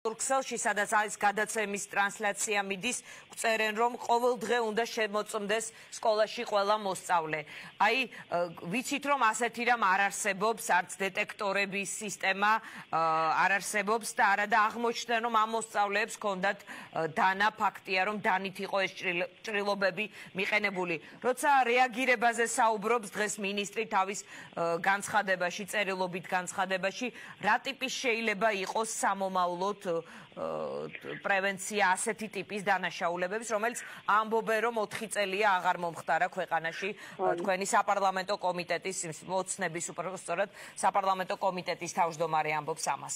Ქსელში, სადაც არის გადაცემის ტრანსლაცია მიდის, წერენ, რომ ყოველდღე უნდა შემოწმდეს სკოლაში ყველა მოსწავლე. Აი, ვიცით, რომ ასეთი რამ არ არსებობს, არც დეტექტორების სისტემა არ არსებობს და არადა აღმოჩნდა, რომ ამ მოსწავლეებს ჰქონდათ დანა, ფაქტია, რომ დანით იყო ეს ჭრილობები მიყენებული. როცა რეაგირებაზე საუბრობს დღეს მინისტრი თავის განცხადებაში, წერილობით განცხადებაში, რა ტიპის შეიძლება იყოს სამომავლოდ პრევენცია ასეთი ტიპის დანაშაულებების, რომელიც ამბობენ, რომ 4 წელია აღარ მომხდარა ქვეყანაში თქვენი საპარლამენტო კომიტეტის მოცნების უპროსტორად საპარლამენტო კომიტეტის თავმჯდომარე ამბობს ამას.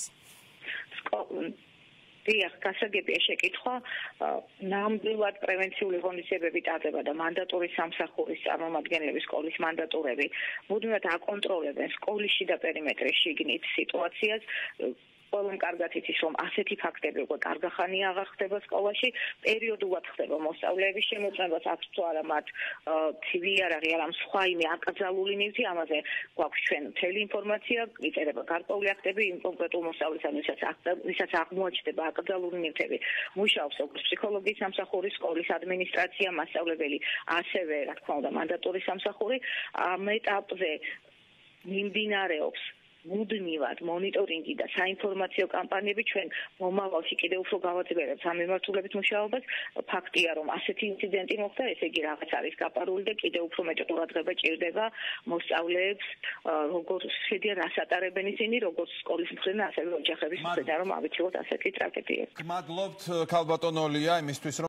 დიახ, გასაგებია შეკითხვა, ნამდვილად პრევენციული ღონისძიებები ტარდება და მანდატური სამსახურის წარმომადგენლები, სკოლის მანდატურები მუდმივად აკონტროლებენ სკოლის შიდა პერიმეტრის შიგნით სიტუაციას. ყველამ კარგად იცის, რომ ასეთი ფაქტები უკვე კარგახანია აღარ ხდება სკოლაში, პერიოდულად ხდება მოსწავლეების შემოწმებას, აქვს თუ არა მათ TV არაღი არა სხვა იმი აკრძალული ნივთი, ამაზე გვაქვს ჩვენ მთელი ინფორმაცია, იწერება გარკვეული აქტები იმ კონკრეტულ მოსწავლესთან, ვისაც აღმოაჩნდება აკრძალული ნივთები. მუშაობს როგორც ფსიქოლოგიის სამსახური, სკოლის ადმინისტრაცია, მასწავლებელი, ასევე რა თქმა უნდა მანდატური სამსახური. ამ ეტაპზე მიმდინარეობს მუდმივად მონიტორინგი და საინფორმაციო კამპანიები ჩვენ მომავალში კიდევ უფრო გავაძლიერებთ ამ მიმართულებით მუშაობას. ფაქტია, რომ ასეთი ინციდენტი მოხდა, ესე იგი რაღაც არის გაპარული და კიდევ უფრო მეტი ყურადღება ჭირდება მოსწავლეებს, როგორ შედიან რას ატარებენ ისინი, როგორც სკოლის მხრიდან, ასევე ოჯახების მხრიდან, რომ ავიცილოთ ასეთი ტრაგედიები. გმადლობთ ქალბატონო ლია იმისთვის,